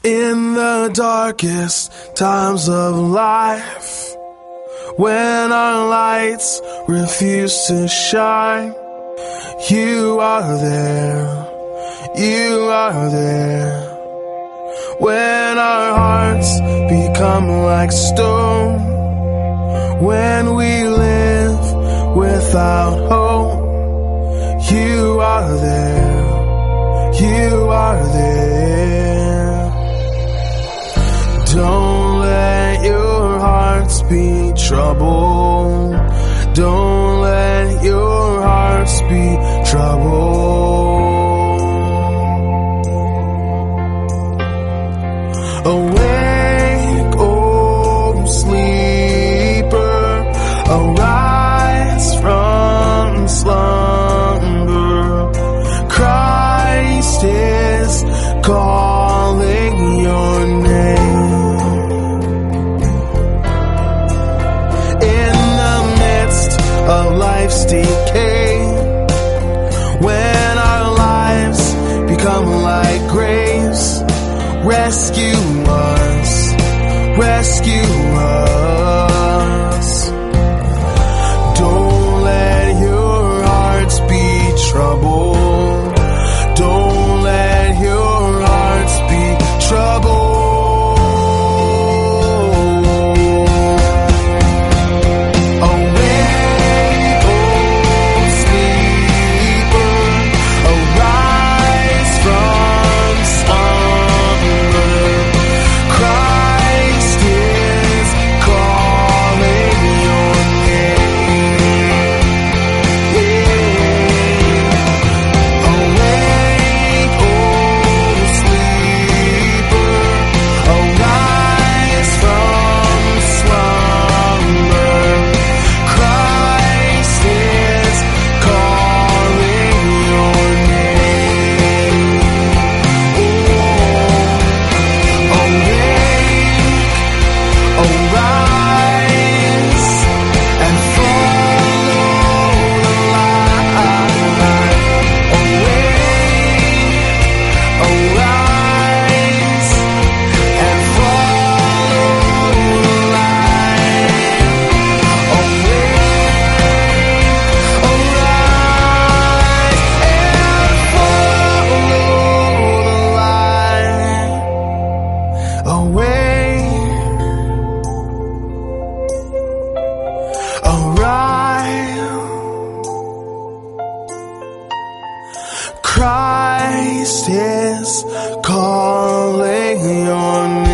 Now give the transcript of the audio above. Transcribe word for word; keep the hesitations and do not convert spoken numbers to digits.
In the darkest times of life, when our lights refuse to shine, you are there, you are there. When our hearts become like stone, when we live without hope, you are there, you are there. Don't let your hearts be troubled. Don't let your hearts be troubled. Awake, O sleeper, arise from slumber. Christ is calling your name. Of life's decay, when our lives become like graves, rescue us, rescue us. Don't let your hearts be troubled. Don't let your hearts be troubled. Christ is calling your name.